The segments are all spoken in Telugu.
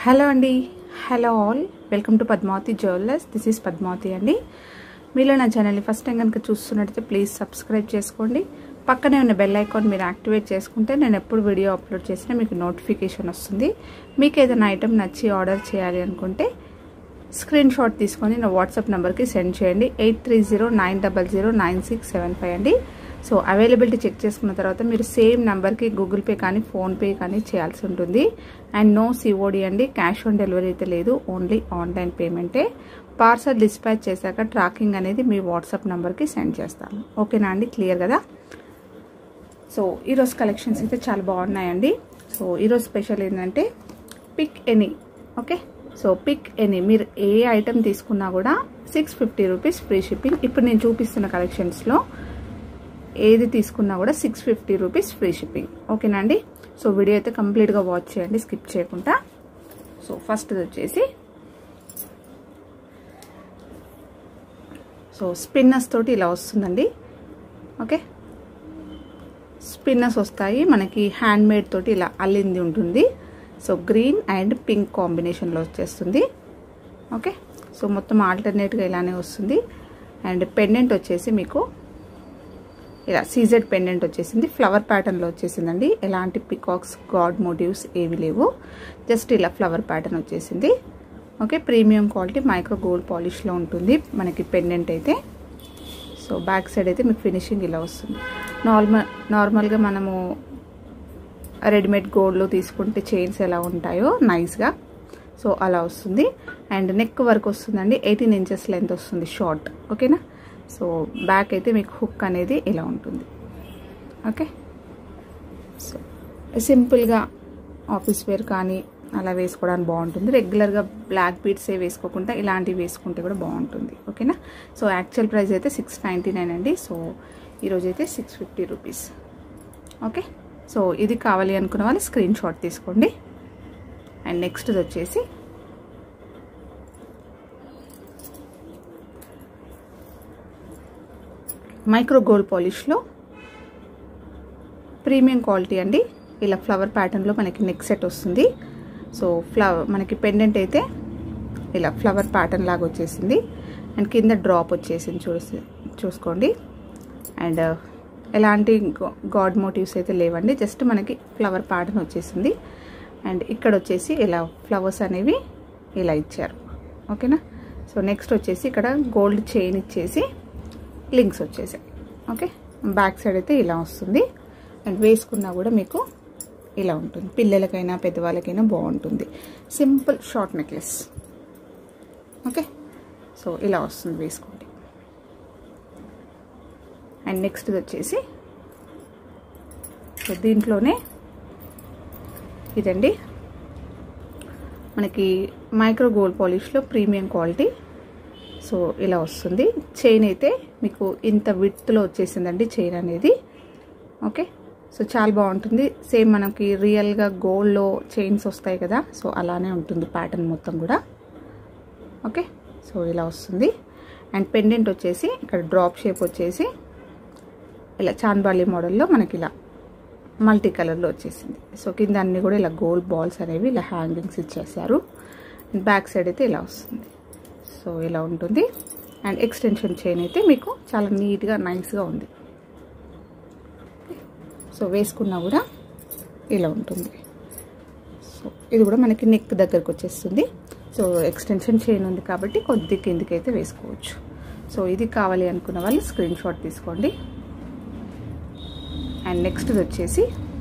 హలో అండి, hello all, welcome to Padmavati jewellers. This is Padmavati అండి. మీలో నా ఛానల్ని ఫస్ట్ టైం కనుక చూస్తున్నట్టయితే ప్లీజ్ సబ్స్క్రైబ్ చేసుకోండి. పక్కనే ఉన్న బెల్ ఐకాన్ మీరు యాక్టివేట్ చేసుకుంటే నేను ఎప్పుడు వీడియో అప్లోడ్ చేసినా మీకు నోటిఫికేషన్ వస్తుంది. మీకు ఏదైనా ఐటెం నచ్చి ఆర్డర్ చేయాలి అనుకుంటే స్క్రీన్ షాట్ తీసుకొని నా వాట్సాప్ నెంబర్కి సెండ్ చేయండి. 8309009675 అండి. సో అవైలబిలిటీ చెక్ చేసుకున్న తర్వాత మీరు సేమ్ నెంబర్కి గూగుల్ పే కానీ ఫోన్పే కానీ చేయాల్సి ఉంటుంది. అండ్ నో సిఓడి అండి, క్యాష్ ఆన్ డెలివరీ అయితే లేదు, ఓన్లీ ఆన్లైన్ పేమెంటే. పార్సల్ డిస్పాచ్ చేశాక ట్రాకింగ్ అనేది మీ వాట్సాప్ నెంబర్కి సెండ్ చేస్తాను. ఓకేనా అండి, క్లియర్ కదా? సో ఈరోజు కలెక్షన్స్ అయితే చాలా బాగున్నాయండి. సో ఈరోజు స్పెషల్ ఏంటంటే pick any. Okay, so pick any మీరు ఏ ఐటెం తీసుకున్నా కూడా 650 రూపీస్ ఫ్రీ షిప్పింగ్. ఇప్పుడు నేను చూపిస్తున్న కలెక్షన్స్లో ఏది తీసుకున్నా కూడా 650 రూపీస్ ఫ్రీ షిప్పింగ్. ఓకేనా అండి? సో వీడియో అయితే కంప్లీట్గా వాచ్ చేయండి, స్కిప్ చేయకుండా. సో ఫస్ట్ వచ్చేసి సో స్పిన్నర్స్ తోటి ఇలా వస్తుందండి. ఓకే, స్పిన్నర్స్ వస్తాయి మనకి, హ్యాండ్ మేడ్ తోటి ఇలా అల్లింది ఉంటుంది. సో గ్రీన్ అండ్ పింక్ కాంబినేషన్లో వచ్చేస్తుంది. ఓకే, సో మొత్తం ఆల్టర్నేట్గా ఇలానే వస్తుంది. అండ్ పెండెంట్ వచ్చేసి మీకు ఇలా సీజెడ్ పెండెంట్ వచ్చేసింది, ఫ్లవర్ ప్యాటర్న్లో వచ్చేసిందండి. ఎలాంటి పికాక్స్, గాడ్ మోటివ్స్ ఏవి లేవు, జస్ట్ ఇలా ఫ్లవర్ ప్యాటర్న్ వచ్చేసింది. Okay, premium quality micro gold పాలిష్లో ఉంటుంది మనకి పెండెంట్ అయితే. సో బ్యాక్ సైడ్ అయితే మీకు ఫినిషింగ్ ఇలా వస్తుంది. నార్మల్గా మనము రెడీమేడ్ గోల్డ్లో తీసుకుంటే చైన్స్ ఎలా ఉంటాయో నైస్గా, సో అలా వస్తుంది. అండ్ నెక్ వర్క్ వస్తుందండి, 18 ఇంచెస్ లెంత్ వస్తుంది, షార్ట్. ఓకేనా? సో బ్యాక్ అయితే మీకు హుక్ అనేది ఇలా ఉంటుంది. ఓకే, సో సింపుల్గా ఆఫీస్ వేర్ కానీ అలా వేసుకోవడానికి బాగుంటుంది. రెగ్యులర్గా బ్లాక్ బీడ్సే వేసుకోకుండా ఇలాంటివి వేసుకుంటే కూడా బాగుంటుంది. ఓకేనా? సో యాక్చువల్ ప్రైస్ అయితే 699 అండి. సో ఈరోజు అయితే 650 రూపీస్. ఓకే, సో ఇది కావాలి అనుకున్న వాళ్ళు స్క్రీన్ షాట్ తీసుకోండి. అండ్ నెక్స్ట్ వచ్చేసి మైక్రో గోల్డ్ పాలిష్లో ప్రీమియం క్వాలిటీ అండి. ఇలా ఫ్లవర్ ప్యాటర్న్లో మనకి నెక్ సెట్ వస్తుంది. సో మనకి పెండెంట్ అయితే ఇలా ఫ్లవర్ ప్యాటర్న్ లాగా వచ్చేసింది. అండ్ కింద డ్రాప్ వచ్చేసింది, చూసుకోండి. అండ్ ఎలాంటి గాడ్ మోటివ్స్ అయితే లేవండి, జస్ట్ మనకి ఫ్లవర్ ప్యాటర్న్ వచ్చేసింది. అండ్ ఇక్కడ వచ్చేసి ఇలా ఫ్లవర్స్ అనేవి ఇలా ఇచ్చారు. ఓకేనా? సో నెక్స్ట్ వచ్చేసి ఇక్కడ గోల్డ్ చైన్ ఇచ్చేసి లింక్స్ వచ్చేసాయి. ఓకే, బ్యాక్ సైడ్ అయితే ఇలా వస్తుంది. అండ్ వేసుకున్నా కూడా మీకు ఇలా ఉంటుంది, పిల్లలకైనా పెద్దవాళ్ళకైనా బాగుంటుంది. Simple short necklace. Okay, so ఇలా వస్తుంది, వేసుకోండి. అండ్ నెక్స్ట్ వచ్చేసి సో దీంట్లోనే ఇదండి మనకి మైక్రో గోల్డ్ పాలిష్లో ప్రీమియం క్వాలిటీ. సో ఇలా వస్తుంది. చైన్ అయితే మీకు ఇంత విడ్త్లో వచ్చేసిందండి చైన్ అనేది. ఓకే, సో చాలా బాగుంటుంది. సేమ్ మనకి రియల్గా గోల్డ్లో చైన్స్ వస్తాయి కదా, సో అలానే ఉంటుంది ప్యాటర్న్ మొత్తం కూడా. ఓకే, సో ఇలా వస్తుంది. అండ్ పెండెంట్ వచ్చేసి ఇక్కడ డ్రాప్ షేప్ వచ్చేసి ఇలా చాన్బాలి మోడల్లో మనకి ఇలా మల్టీ కలర్లో వచ్చేసింది. సో కింద అన్ని కూడా ఇలా గోల్డ్ బాల్స్ అనేవి ఇలా హ్యాంగింగ్స్ ఇచ్చేసారు. బ్యాక్ సైడ్ అయితే ఇలా వస్తుంది. సో ఇలా ఉంటుంది. అండ్ ఎక్స్టెన్షన్ చైన్ అయితే మీకు చాలా నీట్గా నైస్గా ఉంది. సో వేసుకున్నా కూడా ఇలా ఉంటుంది. సో ఇది కూడా మనకి నెక్ దగ్గరకు వచ్చేస్తుంది. సో ఎక్స్టెన్షన్ చైన్ ఉంది కాబట్టి కొద్ది కిందికైతే వేసుకోవచ్చు. సో ఇది కావాలి అనుకున్న వాళ్ళు స్క్రీన్ షాట్ తీసుకోండి. అండ్ నెక్స్ట్ వచ్చేసి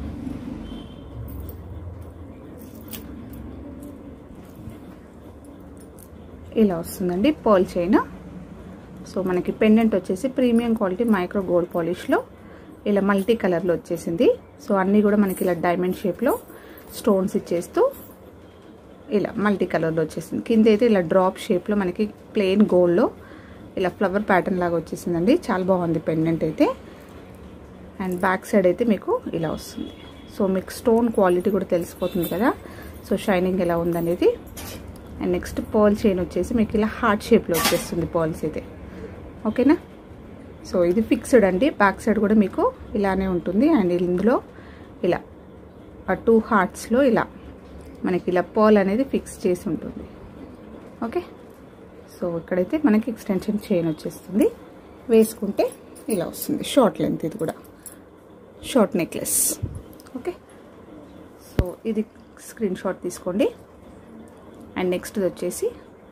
ఇలా వస్తుందండి పర్ల్ చైన్. సో మనకి పెండెంట్ వచ్చేసి ప్రీమియం క్వాలిటీ మైక్రో గోల్డ్ పాలిష్లో ఇలా మల్టీ కలర్లో వచ్చేసింది. సో అన్నీ కూడా మనకి ఇలా డైమండ్ షేప్లో స్టోన్స్ ఇచ్చేస్తూ ఇలా మల్టీ కలర్లో వచ్చేసింది. కింద అయితే ఇలా డ్రాప్ షేప్లో మనకి ప్లెయిన్ గోల్డ్లో ఇలా ఫ్లవర్ ప్యాటర్న్ లాగా వచ్చేసిందండి. చాలా బాగుంది పెండెంట్ అయితే. అండ్ బ్యాక్ సైడ్ అయితే మీకు ఇలా వస్తుంది. సో మీకు స్టోన్ క్వాలిటీ కూడా తెలిసిపోతుంది కదా, సో షైనింగ్ ఎలా ఉందనేది. అండ్ నెక్స్ట్ పర్ల్ చైన్ వచ్చేసి మీకు ఇలా హార్ట్ షేప్లో వచ్చేస్తుంది పర్ల్స్ అయితే. ఓకేనా? సో ఇది ఫిక్స్డ్ అండి. బ్యాక్ సైడ్ కూడా మీకు ఇలానే ఉంటుంది. అండ్ ఇందులో ఇలా 2 హార్ట్స్లో ఇలా మనకి ఇలా పర్ల్ అనేది ఫిక్స్ చేసి ఉంటుంది. ఓకే, సో ఇక్కడైతే మనకి ఎక్స్టెన్షన్ చైన్ వచ్చేస్తుంది. వేసుకుంటే ఇలా వస్తుంది. షార్ట్ లెంత్, ఇది కూడా షార్ట్ నెక్లెస్. ఓకే, సో ఇది స్క్రీన్ షాట్ తీసుకోండి. అండ్ నెక్స్ట్ వచ్చేసి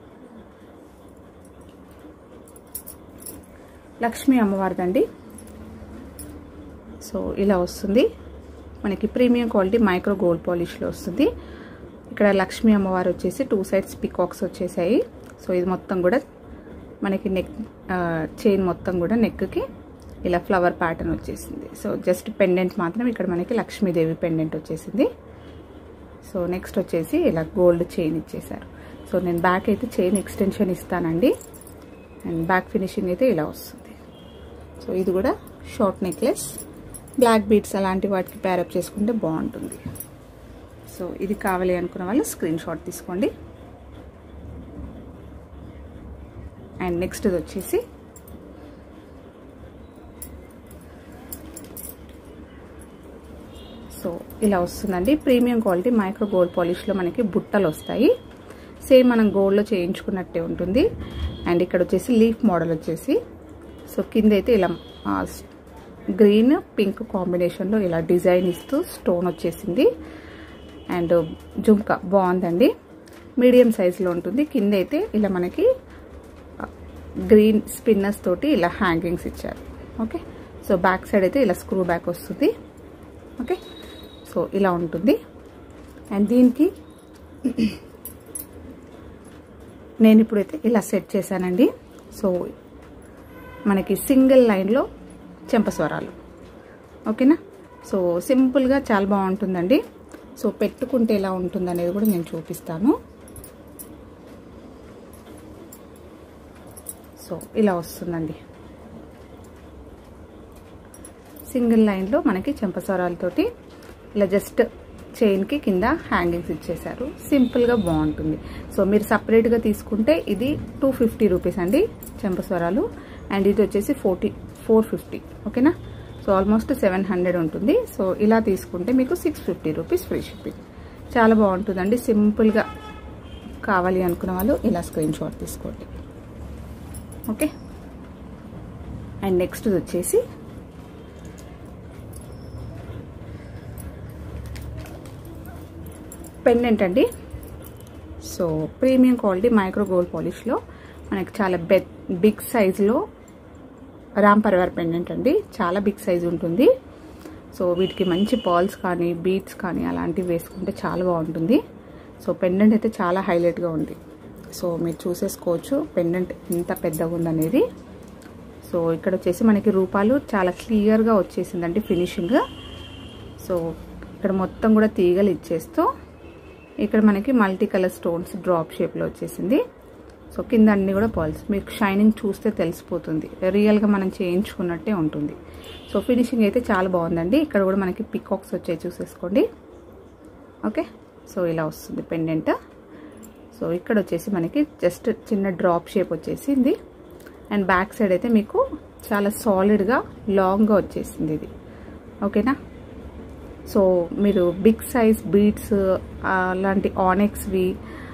లక్ష్మీ అమ్మవారిదండి. సో ఇలా వస్తుంది మనకి. ప్రీమియం క్వాలిటీ మైక్రో గోల్డ్ పాలిష్లో వస్తుంది. ఇక్కడ లక్ష్మీ అమ్మవారు వచ్చేసి 2 సైడ్స్ పికాక్స్ వచ్చేసాయి. సో ఇది మొత్తం కూడా మనకి నెక్ చైన్ మొత్తం కూడా నెక్కి ఇలా ఫ్లవర్ ప్యాటర్న్ వచ్చేసింది. సో జస్ట్ పెండెంట్ మాత్రం ఇక్కడ మనకి లక్ష్మీదేవి పెండెంట్ వచ్చేసింది. సో నెక్స్ట్ వచ్చేసి ఇలా గోల్డ్ చైన్ ఇచ్చేసారు. సో నేను బ్యాక్ అయితే చైన్ ఎక్స్టెన్షన్ ఇస్తానండి. అండ్ బ్యాక్ ఫినిషింగ్ అయితే ఇలా వస్తుంది. సో ఇది కూడా షార్ట్ నెక్లెస్, బ్లాక్ బీడ్స్ అలాంటి వాటికి ప్యారప్ చేసుకుంటే బాగుంటుంది. సో ఇది కావాలి అనుకున్న వాళ్ళు స్క్రీన్ షాట్ తీసుకోండి. అండ్ నెక్స్ట్ వచ్చేసి సో ఇలా వస్తుందండి. ప్రీమియం క్వాలిటీ మైక్రో గోల్డ్ పాలిష్లో మనకి బుట్టలు వస్తాయి. సేమ్ మనం గోల్డ్లో చేయించుకున్నట్టే ఉంటుంది. అండ్ ఇక్కడ వచ్చేసి లీఫ్ మోడల్ వచ్చేసి, సో కింద అయితే ఇలా గ్రీన్ పింక్ కాంబినేషన్లో ఇలా డిజైన్ ఇస్తూ స్టోన్ వచ్చేసింది. అండ్ జుంకా బాగుందండి. మీడియం సైజులో ఉంటుంది. కింద అయితే ఇలా మనకి గ్రీన్ స్పిన్నర్స్ తోటి ఇలా హ్యాంగింగ్స్ ఇచ్చారు. ఓకే, సో బ్యాక్ సైడ్ అయితే ఇలా స్క్రూ బ్యాక్ వస్తుంది. ఓకే, సో ఇలా ఉంటుంది. అండ్ దీనికి నేను ఇప్పుడైతే ఇలా సెట్ చేశానండి. సో మనకి సింగిల్ లైన్లో చెంపస్వరాలు. ఓకేనా, సో సింపుల్గా చాలా బాగుంటుందండి. సో పెట్టుకుంటే ఎలా ఉంటుంది అనేది కూడా నేను చూపిస్తాను. సో ఇలా వస్తుందండి. సింగిల్ లైన్లో మనకి చెంపస్వరాలతోటి ఇలా జస్ట్ చైన్కి కింద హ్యాంగింగ్స్ ఇచ్చేసారు. సింపుల్గా బాగుంటుంది. సో మీరు సపరేట్గా తీసుకుంటే ఇది 250 రూపీస్ అండి చెంపస్వరాలు. అండ్ ఇది వచ్చేసి 450. ఓకేనా, సో ఆల్మోస్ట్ 700 ఉంటుంది. సో ఇలా తీసుకుంటే మీకు 650 రూపీస్ ఫ్రీ షిప్పింగ్. చాలా బాగుంటుందండి. సింపుల్గా కావాలి అనుకున్న వాళ్ళు ఇలా స్క్రీన్ షాట్ తీసుకోండి. ఓకే, అండ్ నెక్స్ట్ వచ్చేసి పెండెంట్ అండి. So premium quality micro gold పాలిష్లో మనకి చాలా బిగ్ సైజులో రామ్ పరివార్ పెండెంట్ అండి. చాలా బిగ్ సైజు ఉంటుంది. సో వీటికి మంచి పర్ల్స్ కానీ బీడ్స్ కానీ అలాంటివి వేసుకుంటే చాలా బాగుంటుంది. సో పెండెంట్ అయితే చాలా హైలైట్గా ఉంది. సో మీరు చూసేసుకోవచ్చు పెండెంట్ ఎంత పెద్దగా ఉందనేది. సో ఇక్కడ వచ్చేసి మనకి రూపాలు చాలా క్లియర్గా వచ్చేసిందండి ఫినిషింగ్. సో ఇక్కడ మొత్తం కూడా తీగలు ఇచ్చేస్తూ ఇక్కడ మనకి మల్టీ కలర్ స్టోన్స్ డ్రాప్ షేప్లో వచ్చేసింది. సో కింద అన్ని కూడా పర్ల్స్. మీకు షైనింగ్ చూస్తే తెలిసిపోతుంది, రియల్గా మనం చేయించుకున్నట్టే ఉంటుంది. సో ఫినిషింగ్ అయితే చాలా బాగుందండి. ఇక్కడ కూడా మనకి పికాక్స్ వచ్చాయి, చూసేసుకోండి. ఓకే, సో ఇలా వస్తుంది పెండెంట్. సో ఇక్కడ వచ్చేసి మనకి జస్ట్ చిన్న డ్రాప్ షేప్ వచ్చేసింది. అండ్ బ్యాక్ సైడ్ అయితే మీకు చాలా సాలిడ్గా లాంగ్గా వచ్చేసింది ఇది. ఓకేనా, సో మీరు బిగ్ సైజ్ బీడ్స్ అలాంటి ఆనెక్స్వి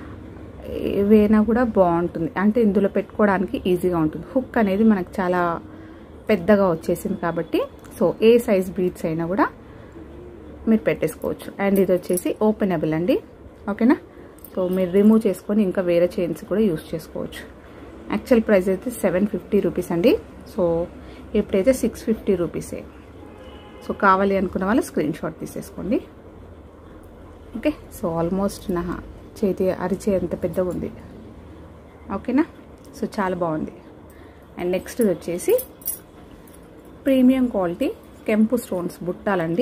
ఏవైనా కూడా బాగుంటుంది. అంటే ఇందులో పెట్టుకోవడానికి ఈజీగా ఉంటుంది. హుక్ అనేది మనకు చాలా పెద్దగా వచ్చేసింది కాబట్టి సో ఏ సైజ్ బీడ్స్ అయినా కూడా మీరు పెట్టేసుకోవచ్చు. అండ్ ఇది వచ్చేసి ఓపెనబుల్ అండి. ఓకేనా, సో మీరు రిమూవ్ చేసుకొని ఇంకా వేరే చైన్స్ కూడా యూస్ చేసుకోవచ్చు. యాక్చువల్ ప్రైస్ అయితే 750 రూపీస్ అండి. సో ఇప్పుడైతే 650 రూపీసే. సో కావాలి అనుకున్న వాళ్ళు స్క్రీన్ షాట్ తీసేసుకోండి. ఓకే, సో ఆల్మోస్ట్ నా చేతి అరిచే అంత పెద్దగా ఉంది. ఓకేనా, సో చాలా బాగుంది. అండ్ నెక్స్ట్ వచ్చేసి ప్రీమియం క్వాలిటీ కెంపు స్టోన్స్ బుట్టాలండి.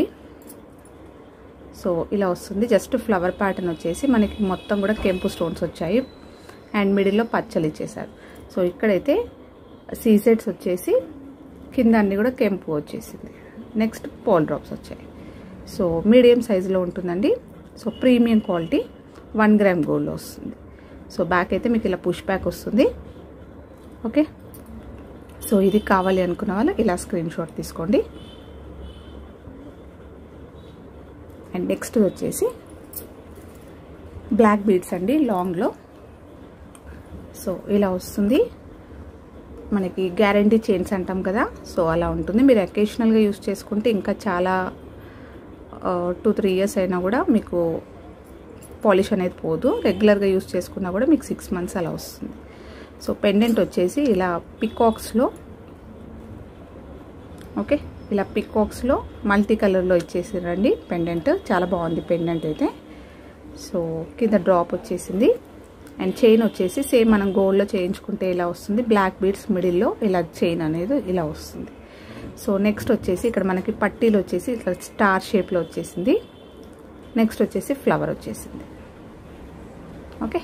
సో ఇలా వస్తుంది. జస్ట్ ఫ్లవర్ ప్యాటర్న్ వచ్చేసి మనకి మొత్తం కూడా కెంపు స్టోన్స్ వచ్చాయి. అండ్ మిడిల్లో పచ్చలు ఇచ్చేసారు. సో ఇక్కడైతే సీసెట్స్ వచ్చేసి కింద అన్ని కూడా కెంపు వచ్చేసింది. నెక్స్ట్ పాల్ డ్రాప్స్ వచ్చాయి. సో మీడియం సైజులో ఉంటుందండి. సో ప్రీమియం క్వాలిటీ 1 గ్రామ్ గోల్డ్లో వస్తుంది. సో బ్యాక్ అయితే మీకు ఇలా పుష్ బ్యాక్ వస్తుంది. ఓకే, సో ఇది కావాలి అనుకున్న వాళ్ళు ఇలా స్క్రీన్ షాట్ తీసుకోండి. అండ్ నెక్స్ట్ వచ్చేసి బ్లాక్ బీడ్స్ అండి లాంగ్లో. సో ఇలా వస్తుంది మనకి. గ్యారంటీ చైన్స్ అంటాం కదా, సో అలా ఉంటుంది. మీరు అకేషనల్గా యూస్ చేసుకుంటే ఇంకా చాలా 2-3 ఇయర్స్ అయినా కూడా మీకు పాలిష్ అనేది పోదు. రెగ్యులర్గా యూస్ చేసుకున్నా కూడా మీకు 6 మంత్స్ అలా వస్తుంది. సో పెండెంట్ వచ్చేసి ఇలా పికాక్స్లో, ఓకే, ఇలా పికాక్స్లో మల్టీ కలర్లో ఇచ్చేసిరండి పెండెంట్. చాలా బాగుంది పెండెంట్ అయితే. సో కింద డ్రాప్ వచ్చేసింది. అండ్ చైన్ వచ్చేసి సేమ్ మనం గోల్డ్లో చేయించుకుంటే ఇలా వస్తుంది. బ్లాక్ బీడ్స్ మిడిల్లో ఇలా చైన్ అనేది ఇలా వస్తుంది. సో నెక్స్ట్ వచ్చేసి ఇక్కడ మనకి పట్టీలు వచ్చేసి ఇట్లా స్టార్ షేప్లో వచ్చేసింది. నెక్స్ట్ వచ్చేసి ఫ్లవర్ వచ్చేసింది. ఓకే,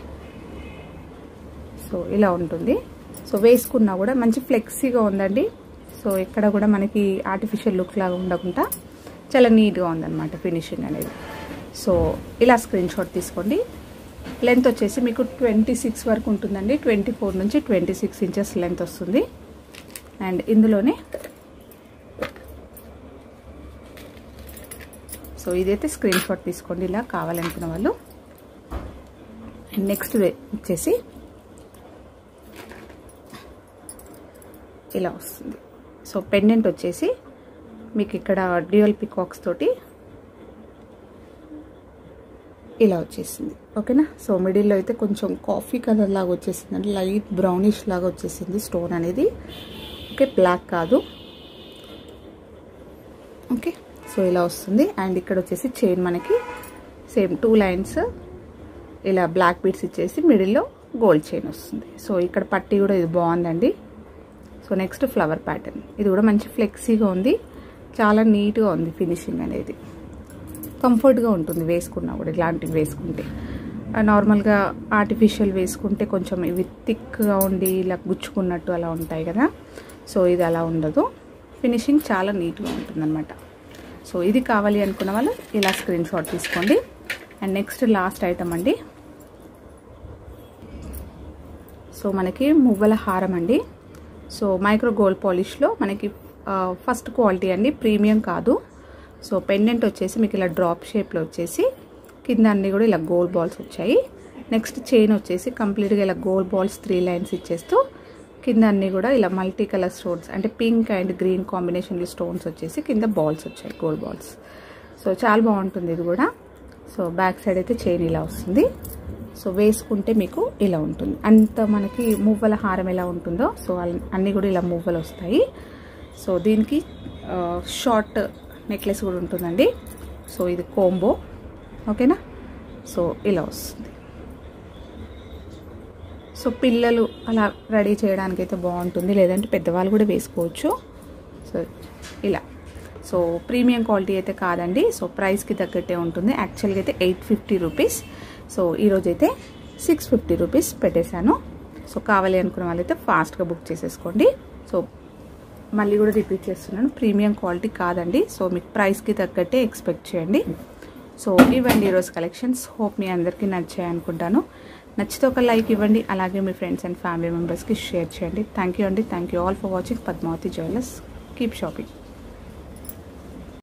సో ఇలా ఉంటుంది. సో వేసుకున్నా కూడా మంచి ఫ్లెక్సీగా ఉందండి. సో ఎక్కడ కూడా మనకి ఆర్టిఫిషియల్ లుక్ లాగా ఉండకుండా చాలా నీట్గా ఉందన్నమాట ఫినిషింగ్ అనేది. సో ఇలా స్క్రీన్ షాట్ తీసుకోండి. లెంత్ వచ్చేసి మీకు 26 వరకు ఉంటుందండి. 24 నుంచి 26 ఇంచెస్ లెంత్ వస్తుంది. అండ్ ఇందులోనే సో ఇదైతే స్క్రీన్ షాట్ తీసుకోండి ఇలా కావాలనుకున్న వాళ్ళు. అండ్ నెక్స్ట్ వచ్చేసి ఇలా వస్తుంది. సో పెండెంట్ వచ్చేసి మీకు ఇక్కడ డ్యూయల్ పికాక్స్ తోటి ఇలా వచ్చేసింది. ఓకేనా. సో మిడిల్లో అయితే కొంచెం కాఫీ కలర్ లాగా వచ్చేసింది అండి, లైట్ బ్రౌనిష్ లాగా వచ్చేసింది స్టోన్ అనేది. ఓకే, బ్లాక్ కాదు. ఓకే, సో ఇలా వస్తుంది. అండ్ ఇక్కడ వచ్చేసి చైన్ మనకి సేమ్ 2 లైన్స్ ఇలా బ్లాక్ బీడ్స్ ఇచ్చేసి మిడిల్లో గోల్డ్ చైన్ వస్తుంది. సో ఇక్కడ పట్టీ కూడా ఇది బాగుందండి. So next flower pattern. ఇది కూడా మంచి ఫ్లెక్సీగా ఉంది, చాలా నీట్గా ఉంది ఫినిషింగ్ అనేది. కంఫర్ట్గా ఉంటుంది వేసుకున్నా కూడా. ఇలాంటివి వేసుకుంటే నార్మల్గా ఆర్టిఫిషియల్ వేసుకుంటే కొంచెం ఇవి థిక్గా ఉండి ఇలా గుచ్చుకున్నట్టు అలా ఉంటాయి కదా. సో ఇది అలా ఉండదు, ఫినిషింగ్ చాలా నీట్గా ఉంటుంది అనమాట. సో ఇది కావాలి అనుకున్న వాళ్ళు ఇలా స్క్రీన్ షాట్ తీసుకోండి. అండ్ నెక్స్ట్ లాస్ట్ ఐటమ్ అండి. సో మనకి మువ్వల హారం అండి. సో మైక్రో గోల్డ్ పాలిష్లో మనకి ఫస్ట్ క్వాలిటీ అండి, ప్రీమియం కాదు. సో పెండెంట్ వచ్చేసి మీకు ఇలా డ్రాప్ షేప్లో వచ్చేసి కింద అన్ని కూడా ఇలా గోల్డ్ బాల్స్ వచ్చాయి. నెక్స్ట్ చైన్ వచ్చేసి కంప్లీట్గా ఇలా గోల్డ్ బాల్స్ 3 లైన్స్ ఇచ్చేస్తూ కింద అన్ని కూడా ఇలా మల్టీ కలర్ స్టోన్స్ అంటే పింక్ అండ్ గ్రీన్ కాంబినేషన్లో స్టోన్స్ వచ్చేసి కింద బాల్స్ వచ్చాయి, గోల్డ్ బాల్స్. సో చాలా బాగుంటుంది ఇది కూడా. సో బ్యాక్ సైడ్ అయితే చైన్ ఇలా వస్తుంది. సో వేసుకుంటే మీకు ఇలా ఉంటుంది. అంత మనకి మువ్వల హారం ఎలా ఉంటుందో సో అన్నీ కూడా ఇలా మువ్వలు వస్తాయి. సో దీనికి షార్ట్ నెక్లెస్ కూడా ఉంటుందండి. సో ఇది కోంబో. ఓకేనా. సో ఇలా వస్తుంది. సో పిల్లలు అలా రెడీ చేయడానికి అయితే బాగుంటుంది, లేదంటే పెద్దవాళ్ళు కూడా వేసుకోవచ్చు. సో ఇలా. సో ప్రీమియం క్వాలిటీ అయితే కాదండి. సో ప్రైస్కి తగ్గట్టే ఉంటుంది. యాక్చువల్గా అయితే 850 రూపీస్. సో ఈరోజైతే 650 రూపీస్ పెట్టేశాను. సో కావాలి అనుకున్న వాళ్ళైతే ఫాస్ట్గా బుక్ చేసేసుకోండి. సో మళ్ళీ కూడా రిపీట్ చేస్తున్నాను, ప్రీమియం క్వాలిటీ కాదండి. సో మీకు ప్రైస్కి తగ్గట్టే ఎక్స్పెక్ట్ చేయండి. సో ఇవ్వండి ఈరోజు కలెక్షన్స్. హోప్ మీ అందరికీ నచ్చాయి అనుకుంటాను. నచ్చితే ఒక లైక్ ఇవ్వండి, అలాగే మీ ఫ్రెండ్స్ అండ్ ఫ్యామిలీ మెంబర్స్కి షేర్ చేయండి. థ్యాంక్ యూ అండి. Thank you all for watching Padmavathi Jewellers. Keep shopping.